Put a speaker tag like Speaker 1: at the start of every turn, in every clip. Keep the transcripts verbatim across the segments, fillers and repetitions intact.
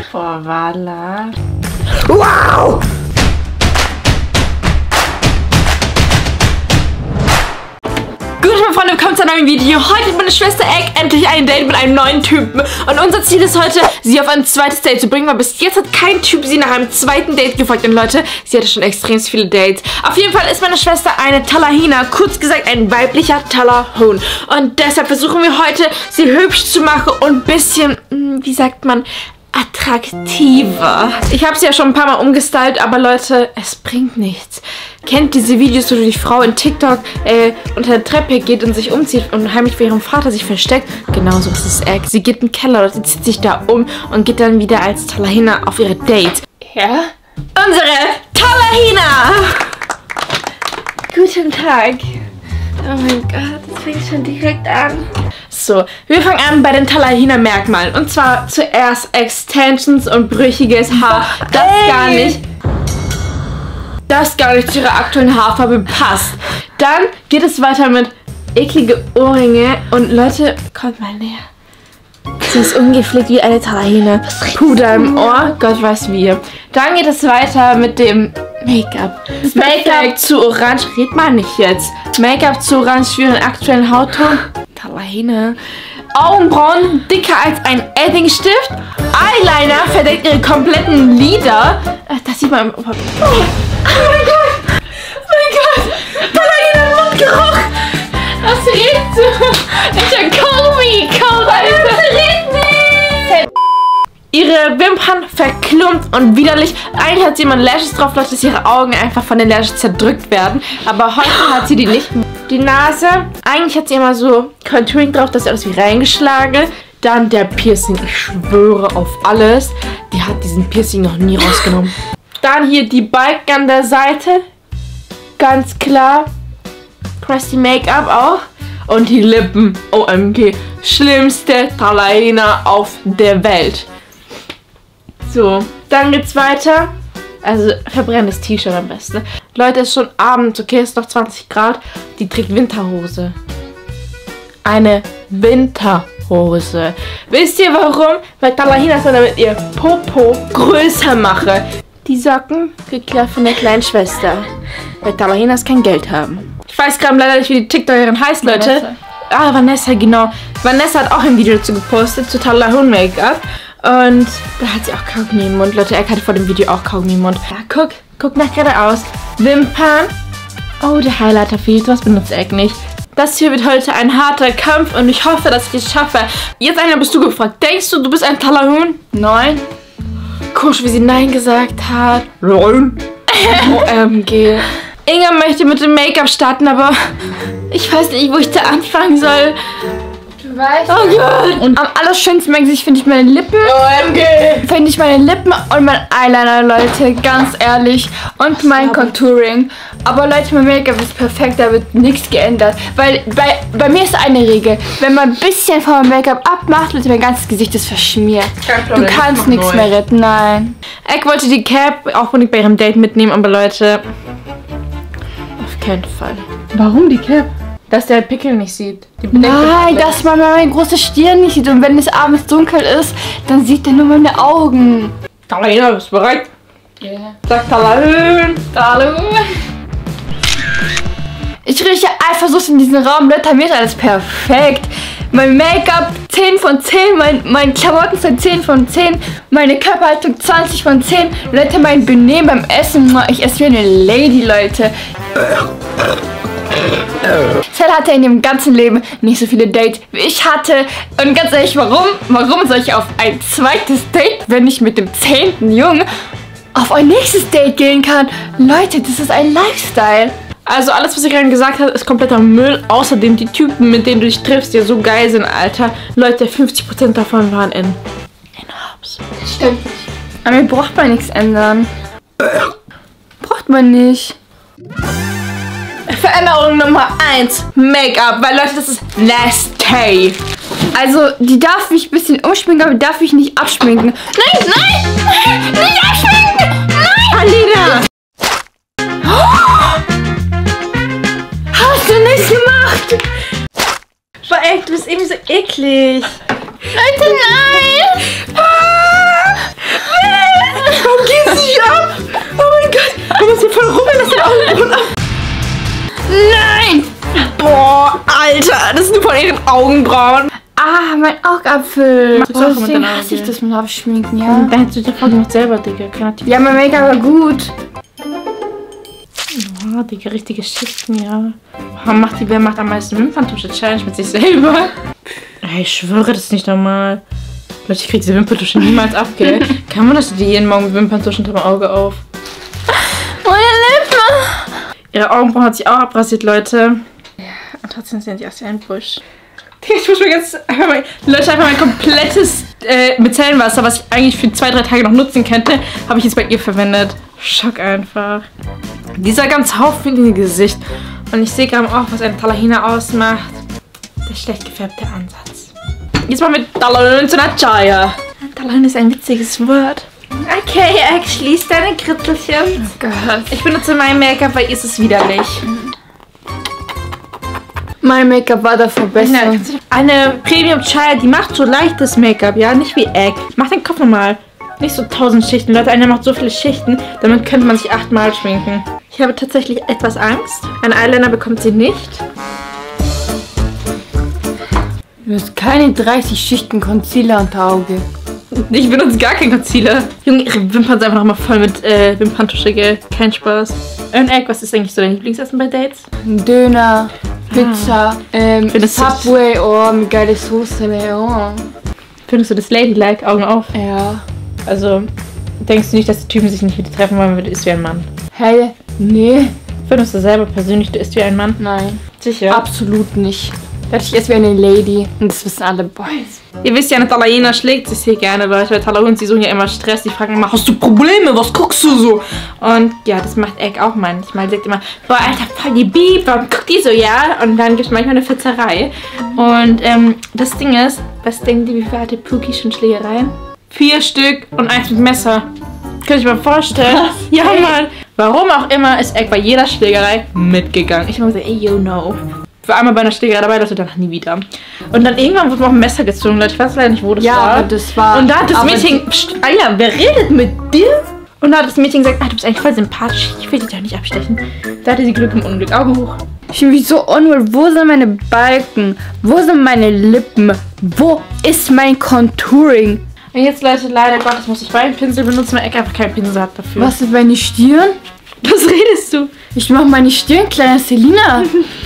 Speaker 1: Boah, Wala.
Speaker 2: Wow!
Speaker 1: Gut, meine Freunde, willkommen zu einem neuen Video. Heute hat meine Schwester Egg endlich ein Date mit einem neuen Typen. Und unser Ziel ist heute, sie auf ein zweites Date zu bringen, weil bis jetzt hat kein Typ sie nach einem zweiten Date gefragt. Und Leute, sie hatte schon extrem viele Dates. Auf jeden Fall ist meine Schwester eine Talahina, kurz gesagt ein weiblicher Talahun. Und deshalb versuchen wir heute, sie hübsch zu machen und ein bisschen, wie sagt man, attraktiver. Ich habe sie ja schon ein paar Mal umgestylt, aber Leute, es bringt nichts. Kennt diese Videos, wo die Frau in TikTok äh, unter der Treppe geht und sich umzieht und heimlich für ihren Vater sich versteckt? Genauso ist es Egg. Sie geht in den Keller, sie zieht sich da um und geht dann wieder als Talahina auf ihre Date. Ja? Unsere Talahina! Guten Tag. Oh mein Gott, das fängt schon direkt an. So, wir fangen an bei den Talahina-Merkmalen. Und zwar zuerst Extensions und brüchiges Haar. Das Ey. gar nicht... Das gar nicht zu ihrer aktuellen Haarfarbe passt. Dann geht es weiter mit eklige Ohrringe. Und Leute, kommt mal näher. Sie ist ungepflegt wie eine Talahina. Puder im Ohr, Gott weiß wie. Dann geht es weiter mit dem Make-up. Make-up zu orange. Red mal nicht jetzt. Make-up zu orange für ihren aktuellen Hautton. Talahina. Augenbrauen dicker als ein Eddingstift. Eyeliner verdeckt ihre kompletten Lider. Das sieht man. Oh, oh mein Gott! Oh mein Gott! Talahina Mundgeruch! Das riecht so. Ich hab Kaugummi gekauft, Alter. Das riecht nicht! Ihre Wimpern verklumpt und widerlich. Eigentlich hat sie immer Lashes drauf, dass ihre Augen einfach von den Lashes zerdrückt werden. Aber heute hat sie die nicht. Die Nase. Eigentlich hat sie immer so Contouring drauf, dass sie alles wie reingeschlagen. Dann der Piercing. Ich schwöre auf alles. Die hat diesen Piercing noch nie rausgenommen. Dann hier die Balken an der Seite. Ganz klar. Crusty Make-up auch. Und die Lippen. O M G. Schlimmste Talahina auf der Welt. So, dann geht's weiter. Also, verbrennendes T-Shirt am besten. Leute, es ist schon Abend, okay, es ist noch zwanzig Grad. Die trägt Winterhose. Eine Winterhose. Wisst ihr warum? Weil Talahina es dann damit ihr Popo größer mache. Die Socken geklärt von der kleinen Schwester. Weil Talahinas kein Geld haben. Ich weiß gerade leider nicht, wie die TikTokerin heißt, Leute. Vanessa. Ah, Vanessa, genau. Vanessa hat auch ein Video dazu gepostet, zu Talahun Make-up. Und da hat sie auch Kaugummi im Mund. Leute, er hatte vor dem Video auch Kaugummi im Mund. Ja, guck, guck nach geradeaus. Wimpern. Oh, der Highlighter fehlt. Was benutzt Egg nicht? Das hier wird heute ein harter Kampf und ich hoffe, dass ich es schaffe. Jetzt einer bist du gefragt. Denkst du, du bist ein Talahun? Nein. Kusch, wie sie Nein gesagt hat. Nein. O M G. Inga möchte mit dem Make-up starten, aber ich weiß nicht, wo ich da anfangen soll. Du weißt. Oh Gott. Und am allerschönsten merken sich, finde ich, meine Lippen. O M G. Finde ich meine Lippen und mein Eyeliner, Leute. Ganz ehrlich. Und mein Contouring. Aber Leute, mein Make-up ist perfekt. Da wird nichts geändert. Weil bei, bei mir ist eine Regel. Wenn man ein bisschen von meinem Make-up abmacht, Leute, mein ganzes Gesicht ist verschmiert. Du kannst nichts mehr retten. Nein. Egg wollte die Cap auch unbedingt bei ihrem Date mitnehmen. Aber Leute, auf keinen Fall. Warum die Cap? Dass der Pickel nicht sieht. Nein, dass man meine große Stirn nicht sieht. Und wenn es abends dunkel ist, dann sieht er nur meine Augen. Talahina, bist du bereit? Ja. Yeah. Sag Talahun. Talahun. Ich rieche Eifersucht in diesem Raum. Leute, mir ist alles perfekt. Mein Make-up zehn von zehn. Mein, mein Klamotten sind zehn von zehn. Meine Körperhaltung zwanzig von zehn. Leute, mein Benehmen beim Essen. Ich esse wie eine Lady, Leute. Cell hatte in ihrem ganzen Leben nicht so viele Dates wie ich hatte. Und ganz ehrlich, warum? Warum soll ich auf ein zweites Date, wenn ich mit dem zehnten Jungen auf ein nächstes Date gehen kann? Leute, das ist ein Lifestyle. Also alles, was ich gerade gesagt habe, ist kompletter Müll. Außerdem die Typen, mit denen du dich triffst, die ja so geil sind, Alter. Leute, fünfzig Prozent davon waren in, in Hobbs. Das stimmt nicht. Aber mir braucht man nichts ändern. Braucht man nicht. Veränderung Nummer eins. Make-up. Weil Leute, das ist nasty. Also, die darf mich ein bisschen umschminken, aber die darf ich nicht abschminken. Nein, nein! Nicht abschminken! Nein! Alina! Oh! Hast du nicht gemacht? Boah, echt, du bist irgendwie so eklig. Leute, nein! Warum geht's nicht ab? Oh mein Gott. Du musst hier voll rubbeln, dass die Augenbrauen ab. Nein. Boah, Alter. Das sind von ihren Augenbrauen.
Speaker 2: Ah, mein Augapfel.
Speaker 1: Machst du auch mit deinen
Speaker 2: hasse ich
Speaker 1: Augen?
Speaker 2: das mit Abschminken, ja.
Speaker 1: Dann hättest du die Folge noch selber, Digga. Kreativ.
Speaker 2: Ja, mein Make-up war gut.
Speaker 1: Oh, Digga, richtige Schichten, ja. Warum macht die, wer macht am meisten Wimperntusche-Challenge mit sich selber? Ey, ich schwöre, das ist nicht normal. Leute, ich krieg diese Wimperntusche niemals ab, gell? Kann man das die jeden Morgen mit Wimperntusche unter dem Auge auf?
Speaker 2: Meine Lippen.
Speaker 1: Ihre Augenbrauen hat sich auch abrasiert, Leute. Ja, und trotzdem sehen die aus wie ein Busch. Ich muss mir jetzt einfach mal, Leute, einfach mein komplettes äh, Micellenwasser, was ich eigentlich für zwei, drei Tage noch nutzen könnte, habe ich jetzt bei ihr verwendet. Schock einfach. Dieser ganz haufendige Gesicht. Und ich sehe gerade auch, was eine Talahina ausmacht. Der schlecht gefärbte Ansatz. Jetzt mal mit Talahina zu einer Chaya. Talahina ist ein witziges Wort. Okay, Egg, schließ deine Kritzelchen.
Speaker 2: Oh Gott.
Speaker 1: Ich benutze mein Make-up, weil ihr ist es widerlich.
Speaker 2: Mein Make-up war davor besser.
Speaker 1: Eine Premium Chaya, die macht so leichtes Make-up, ja, nicht wie Egg. Mach den Kopf nochmal. Nicht so tausend Schichten. Leute, einer macht so viele Schichten, damit könnte man sich achtmal schminken. Ich habe tatsächlich etwas Angst. Ein Eyeliner bekommt sie nicht.
Speaker 2: Du hast keine dreißig Schichten Concealer unter Auge.
Speaker 1: Ich benutze gar keinen Concealer. Junge, ihre Wimpern sind einfach nochmal voll mit äh, Wimperntusche, gell? Kein Spaß. Und Egg, was ist eigentlich so dein Lieblingsessen bei Dates?
Speaker 2: Döner, Pizza, ähm,
Speaker 1: Findest du-
Speaker 2: Subway, oh, mit geile Soße, ne, oh.
Speaker 1: Findest du das Ladylike? Augen auf.
Speaker 2: Ja.
Speaker 1: Also, denkst du nicht, dass die Typen sich nicht mit dir treffen wollen, weil du isst wie ein Mann?
Speaker 2: Hey, nee,
Speaker 1: Findest du selber persönlich, du isst wie ein Mann?
Speaker 2: nein.
Speaker 1: Sicher.
Speaker 2: Absolut nicht. Ich esse wie eine Lady und das wissen alle Boys.
Speaker 1: Ihr wisst ja, eine Talahina schlägt sich hier gerne, Leute. Weil Talahina und sie suchen ja immer Stress. Die fragen immer, hast du Probleme? Was guckst du so? Und ja, das macht Egg auch manchmal. Die sagt immer, boah, Alter, voll die Bieb, warum guckt die so, ja? Und dann gibt es manchmal eine Fetzerei. Und ähm, das Ding ist, was denken die, wie viel hatte Pookie schon Schlägereien? Vier Stück und eins mit Messer. Könnt ihr euch mal vorstellen?
Speaker 2: Was?
Speaker 1: Ja, Mann. Warum auch immer ist Egg bei jeder Schlägerei mitgegangen. Ich habe gesagt, ey, you know. Ich war einmal bei einer Schlägerei dabei, Leute, danach nie wieder. Und dann irgendwann wurde mir auch ein Messer gezogen, Leute. Ich weiß leider nicht, wo das
Speaker 2: Ja,
Speaker 1: war.
Speaker 2: aber das war...
Speaker 1: Und da hat das
Speaker 2: aber
Speaker 1: Mädchen... Psst, Alter, wer redet mit dir? Und da hat das Mädchen gesagt, ah, du bist eigentlich voll sympathisch. Ich will dich doch nicht abstechen. Da hatte sie Glück im Unglück. Augen hoch.
Speaker 2: Ich fühle mich so unwohl. Wo sind meine Balken? Wo sind meine Lippen? Wo ist mein Contouring?
Speaker 1: Und jetzt, Leute, leider Gottes muss ich meinen Pinsel benutzen, weil Egg einfach keinen Pinsel hat dafür.
Speaker 2: Was ist meine Stirn?
Speaker 1: Was redest du?
Speaker 2: Ich mache meine Stirn kleiner, Selina.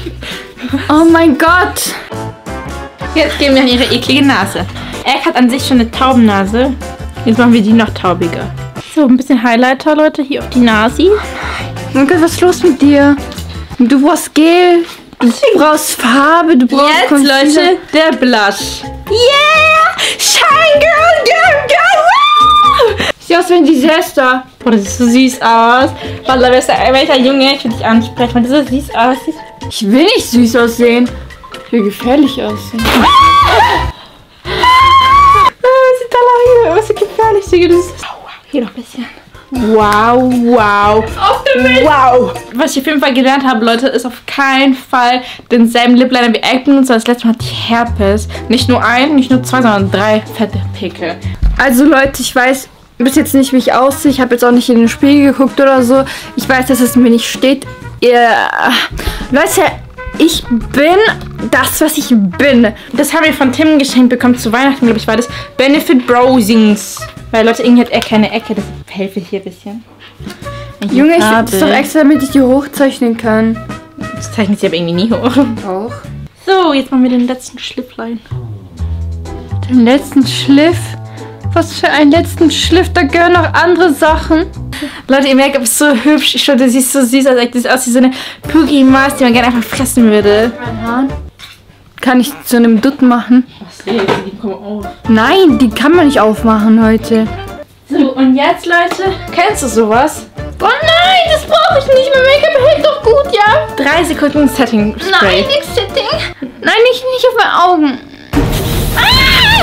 Speaker 2: Oh mein Gott.
Speaker 1: Jetzt gehen wir an ihre eklige Nase. Egg hat an sich schon eine Taubennase. Jetzt machen wir die noch taubiger. So, ein bisschen Highlighter, Leute, hier auf die Nase.
Speaker 2: Oh mein Gott, was ist los mit dir? Du brauchst Gel, du brauchst Farbe, du brauchst
Speaker 1: Jetzt,
Speaker 2: Concealer.
Speaker 1: Leute, der Blush. Yeah! Shine Girl, Girl, Girl! Woo!
Speaker 2: Sieht aus wie ein Desaster.
Speaker 1: Boah, das sieht so süß aus. Wallah, welcher Junge, ich will dich ansprechen, weil das so süß aussieht.
Speaker 2: Ich will nicht süß aussehen. Ich will gefährlich aussehen.
Speaker 1: Sieht da was so gefährlich, Digga. Das ist... Oh, wow, hier noch ein bisschen. Wow, wow. Wow. Was ich auf jeden Fall gelernt habe, Leute, ist auf keinen Fall denselben Lip Liner wie Egg benutzen. Das letzte Mal hatte ich Herpes. Nicht nur ein, nicht nur zwei, sondern drei fette Pickel.
Speaker 2: Also Leute, ich weiß bis jetzt nicht, wie ich aussehe. Ich habe jetzt auch nicht in den Spiegel geguckt oder so. Ich weiß, dass es mir nicht steht. Ihr, Leute, ich bin das, was ich bin.
Speaker 1: Das haben wir von Tim geschenkt bekommen zu Weihnachten, glaube ich, war das Benefit Browsings. Weil Leute, irgendwie hat er keine Ecke, das helfe hier ein bisschen.
Speaker 2: Junge, ich das ist doch extra, damit ich die hochzeichnen kann.
Speaker 1: Das zeichnet sie aber irgendwie nie hoch.
Speaker 2: Auch.
Speaker 1: So, jetzt machen wir den letzten Schlifflein.
Speaker 2: Den letzten Schliff? Was für einen letzten Schliff? Da gehören noch andere Sachen.
Speaker 1: Leute, ihr merkt, ist so hübsch. Ich schwöre, sie ist so süß, als ob das aus wie so eine Pookie Maus, die man gerne einfach fressen würde.
Speaker 2: Mein Haar. Kann ich zu einem Dutt machen?
Speaker 1: Was will die kommen auf?
Speaker 2: Nein, die kann man nicht aufmachen heute.
Speaker 1: So, und jetzt, Leute, kennst du sowas? Oh nein, das brauche ich nicht. Mein Make-up hält doch gut, ja? Drei Sekunden Setting Spray.
Speaker 2: Nein, nichts Setting. Nein, nicht, nicht auf meine Augen. Ah!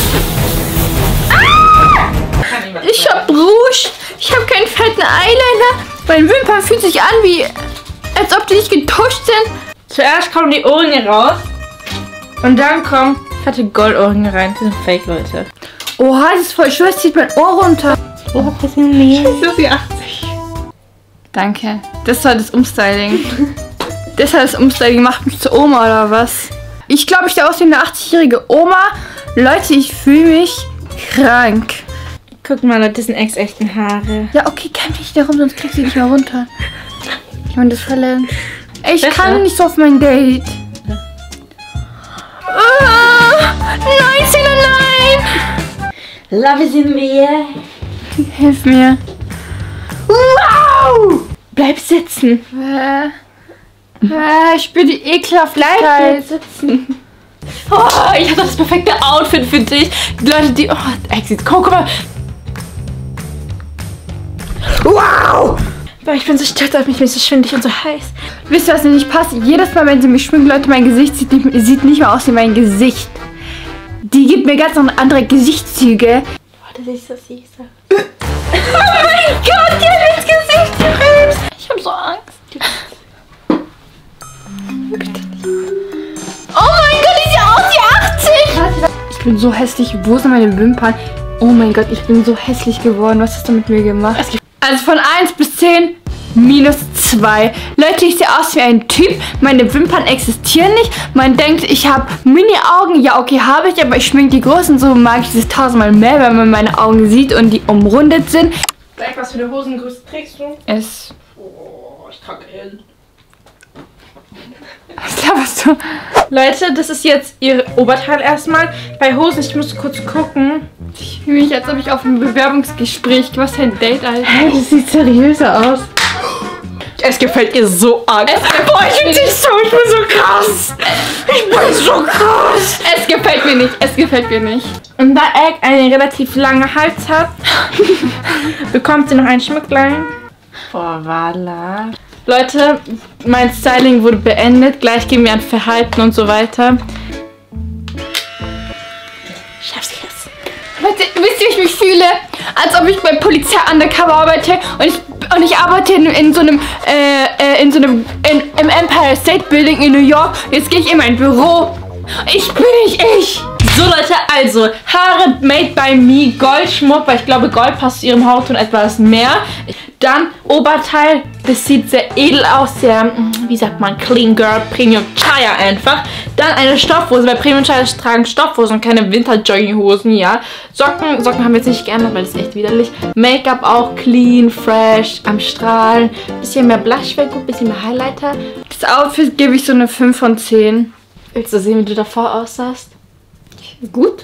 Speaker 2: Ah! Ich hab Rouge. Ich habe keinen fetten Eyeliner. Meine Wimpern fühlen sich an, wie als ob die nicht getuscht sind.
Speaker 1: Zuerst kommen die Ohrringe raus. Und dann kommen fette Goldohrringe rein. Die sind fake, Leute.
Speaker 2: Oha, das ist voll schwer. Es zieht mein Ohr runter.
Speaker 1: Oh, das sind mehr.
Speaker 2: Das ist die achtzig. Danke. Das war das Umstyling. Das war das Umstyling. Macht mich zur Oma oder was? Ich glaube, ich sehe aus wie eine achtzig-jährige Oma. Leute, ich fühle mich krank.
Speaker 1: Guck mal, Leute, das sind ex-echten Haare.
Speaker 2: Ja, okay, kämm dich darum, sonst kriegst du nicht mehr runter. Ich meine, das verlernt. Ey, ich
Speaker 1: Besser?
Speaker 2: kann nicht so auf mein Date. Ah, nein, Sina, nein!
Speaker 1: Love is in the air.
Speaker 2: Hilf mir.
Speaker 1: Wow! Bleib sitzen.
Speaker 2: Äh, äh, ich spüre die Ekelhaftigkeit.
Speaker 1: Bleib sitzen. Oh, ich habe das perfekte Outfit für dich. Die Leute, die... Oh, Exit. Guck, guck mal. Wow! Boah, ich bin so stolz auf mich. Ich bin so schwindig und so heiß.
Speaker 2: Wisst ihr, was mir nicht passt? Jedes Mal, wenn sie mich schminken, Leute, mein Gesicht sieht nicht, sieht nicht mehr aus wie mein Gesicht. Die gibt mir ganz andere Gesichtszüge.
Speaker 1: Oh, das ist so süß.
Speaker 2: Oh mein Gott, die hat ins Gesicht gerübt. Ich hab so Angst. Bitte nicht. Oh mein Gott, ich sehe aus wie achtzig. Ich bin so hässlich. Wo sind meine Wimpern? Oh mein Gott, ich bin so hässlich geworden. Was hast du mit mir gemacht? Also von eins bis zehn, minus zwei. Leute, ich sehe aus wie ein Typ. Meine Wimpern existieren nicht. Man denkt, ich habe Mini-Augen. Ja, okay, habe ich, aber ich schminke die großen. So mag ich das tausendmal mehr, wenn man meine Augen sieht und die umrundet sind.
Speaker 1: Sag, was für eine Hosengröße trägst du?
Speaker 2: Es.
Speaker 1: Oh, ich trage L.
Speaker 2: Was laberst du?
Speaker 1: Leute, das ist jetzt ihr Oberteil erstmal. Bei Hosen, ich muss kurz gucken.
Speaker 2: Ich fühle mich, als ob ich auf einem Bewerbungsgespräch. Was für ein Date, Alter.
Speaker 1: Hey, das sieht seriöser aus. Es gefällt ihr so arg. Boah, ich bin nicht so, ich bin so krass. Ich bin so krass.
Speaker 2: Es gefällt mir nicht, es gefällt mir nicht.
Speaker 1: Und da Egg einen relativ langen Hals hat, bekommt sie noch ein Schmücklein. Boah, voilà. Leute, mein Styling wurde beendet. Gleich gehen wir an Verhalten und so weiter. Ich hab's jetzt.
Speaker 2: Leute, wisst ihr, wie ich mich fühle? Als ob ich bei Polizei undercover arbeite und ich, und ich arbeite in, in so einem, äh, in so einem, in, im Empire State Building in New York. Jetzt gehe ich in mein Büro. Ich bin nicht ich.
Speaker 1: So Leute, also Haare made by me, Goldschmuck, weil ich glaube Gold passt zu ihrem Hautton etwas mehr. Dann Oberteil, das sieht sehr edel aus, sehr, wie sagt man, Clean Girl, Premium Chaya einfach. Dann eine Stoffhose, bei Premium Chaya tragen Stoffhosen und keine Winter-Jogginghosen, ja. Socken, Socken haben wir jetzt nicht geändert, weil das ist echt widerlich. Make-up auch clean, fresh, am Strahlen. Bisschen mehr Blush wäre gut, bisschen mehr Highlighter.
Speaker 2: Das Outfit gebe ich so eine fünf von zehn.
Speaker 1: Willst du sehen, wie du davor aussahst?
Speaker 2: Gut.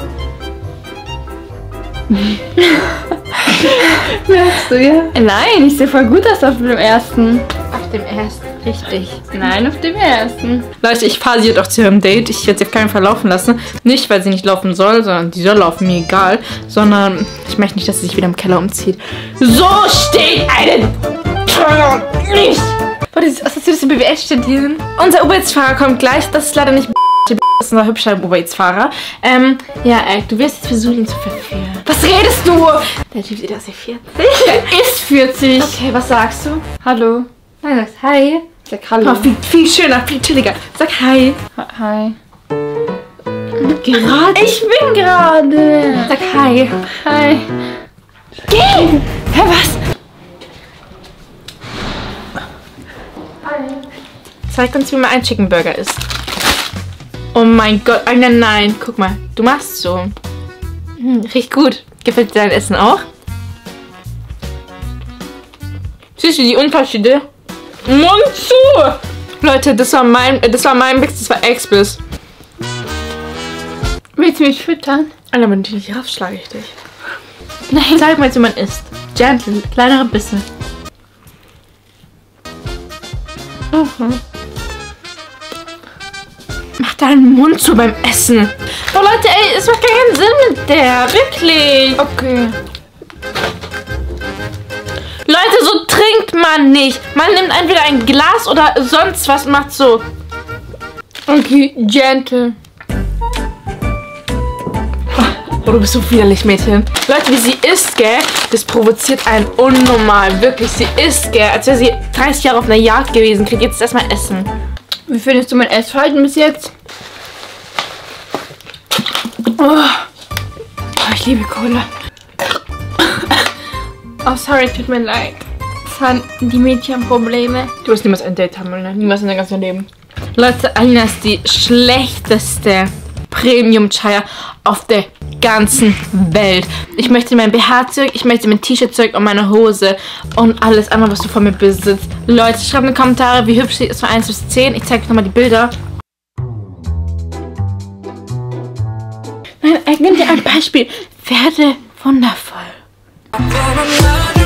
Speaker 1: Merkst du, ja?
Speaker 2: Nein, ich sehe voll gut aus auf dem ersten.
Speaker 1: Auf dem ersten, richtig.
Speaker 2: Nein, auf dem ersten.
Speaker 1: Leute, ich fahre sie jetzt auch zu ihrem Date. Ich werde sie auf keinen Fall laufen lassen. Nicht, weil sie nicht laufen soll, sondern die soll laufen, mir egal. Sondern ich möchte nicht, dass sie sich wieder im Keller umzieht. So steht eine Tür nicht. Warte, was hast du das im B W S steht hier? Unser Uber Eats-Fahrer kommt gleich. Das ist leider nicht das ist unser hübscher Uber Eats-Fahrer. Ähm, ja, ey, du wirst jetzt versuchen, ihn zu verführen.
Speaker 2: Was redest du?
Speaker 1: Der Typ sieht aus wie vierzig.
Speaker 2: Der ist vierzig.
Speaker 1: Okay, was sagst du?
Speaker 2: Hallo.
Speaker 1: Nein, sagst hi.
Speaker 2: Sag hallo.
Speaker 1: Oh, viel, viel schöner, viel chilliger. Sag hi.
Speaker 2: Hi.
Speaker 1: Gerade?
Speaker 2: Ich bin gerade.
Speaker 1: Sag hi.
Speaker 2: Hi. Geh! Hä, was?
Speaker 1: Zeig uns, wie man ein Chicken Burger isst. Oh mein Gott. Oh nein, nein. Guck mal. Du machst so. Hm, riecht gut. Gefällt dir dein Essen auch? Siehst du die Unterschiede? Mund zu! Leute, das war mein, das war mein Mix, das war Ex-Biss.
Speaker 2: Willst du mich füttern?
Speaker 1: Alter, wenn du nicht raus, schlage ich dich.
Speaker 2: Nein.
Speaker 1: Zeig mal, wie man isst. Gentle, kleinere Bisse. Mhm. Mach deinen Mund zu beim Essen. Oh Leute, ey, es macht keinen Sinn mit der. Wirklich.
Speaker 2: Okay.
Speaker 1: Leute, so trinkt man nicht. Man nimmt entweder ein Glas oder sonst was und macht so.
Speaker 2: Okay, gentle.
Speaker 1: Oh, du bist so widerlich, Mädchen. Leute, wie sie isst, gell, das provoziert einen unnormal. Wirklich, sie isst, gell, als wäre sie dreißig Jahre auf einer Jagd gewesen. Kriegt jetzt erstmal Essen.
Speaker 2: Wie findest du mein Essverhalten bis jetzt? Oh, oh ich liebe Cola.
Speaker 1: Oh, sorry, tut mir leid.
Speaker 2: Das waren die Mädchenprobleme.
Speaker 1: Du wirst niemals ein Date haben, oder? Niemals in deinem ganzen Leben. Leute, Alina ist die schlechteste Premium-Chaya auf der ganzen Welt. Ich möchte mein B H zurück, ich möchte mein T-Shirt zurück und meine Hose und alles andere, was du von mir besitzt. Leute, schreibt in die Kommentare, wie hübsch sie ist von eins bis zehn. Ich zeige euch nochmal die Bilder. Nein, ich nehme dir ein Beispiel. Werde wundervoll.